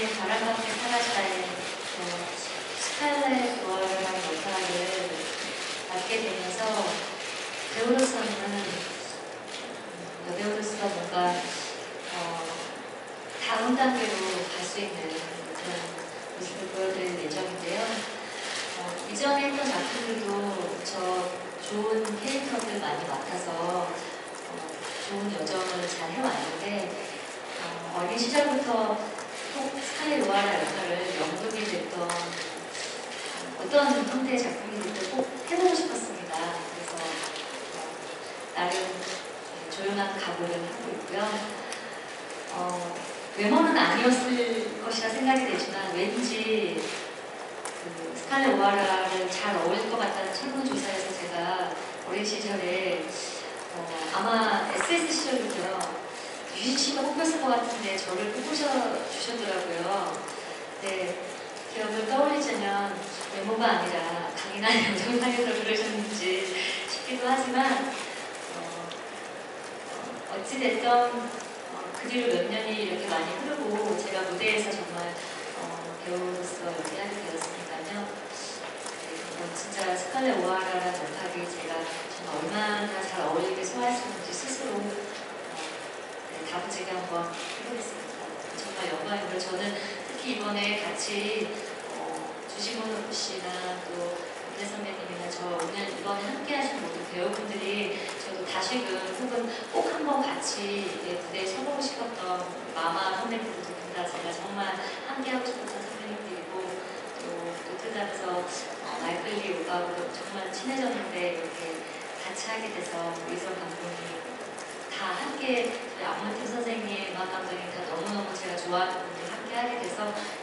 이번에 바람밖에 사라지다의 스칼렛 노어라는 역할을 맡게 되면서 배우로서는 여배우로서 뭔가 다음 단계로 갈 수 있는 그런 모습을 보여드릴 예정인데요. 이전에 했던 작품들도 저 좋은 캐릭터들 많이 맡아서 좋은 여정을 잘 해왔는데 어린 시절부터 꼭 스칼렛 오하라 역할을 연극이 됐던 어떤 형태의 작품이 됐든 꼭 해보고 싶었습니다. 그래서 나름 조용한 각오를 하고 있고요. 외모는 아니었을 것이라 생각이 되지만 왠지 그 스칼렛 오하라를 잘 어울릴 것 같다는 설문조사에서 제가 어린 시절에 아마 SS 시절부터요. 유진 씨가 뽑혔을 것 같은데 저를 뽑으셔주셨더라고요. 네, 기억을 떠올리자면 외모가 아니라 강인한 여정상에서 그러셨는지 싶기도 하지만 어찌됐던 그 뒤로 몇 년이 이렇게 많이 흐르고 제가 무대에서 정말 배우로서 연기하게 되었으니까요. 네, 진짜 스칼렛 오하라라는 역할이 제가 정말 얼마나 잘 어울리게 소화할 수 있는지 스스로 다부지게 한번 해보겠습니다. 정말 영광이고요. 저는 특히 이번에 같이 주시모 씨나 또 은혜 선배님이나 저 오늘 이번에 함께 하신 모든 배우분들이 저도 다시금 혹은 꼭 한번 같이 무대에 서보고 싶었던 마마 선배님들 두 분 다 제가 정말 함께 하고 싶었던 선배님들이고 또 뜨다면서 마이클리 오빠하고도 정말 친해졌는데 이렇게 같이 하게 돼서 이선 감독님 다 함께 안문태 선생님, 음악 감독님 다 너무너무 제가 좋아하는 분들 함께 하게 돼서